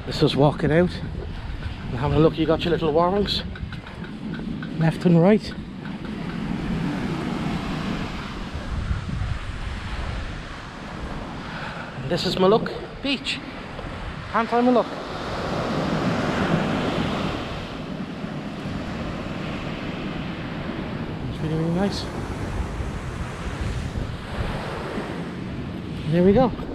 This is walking out and having a look. You got your little warnings left and right. And this is Maluk Beach, anti-Maluk. It's really, really nice. There we go.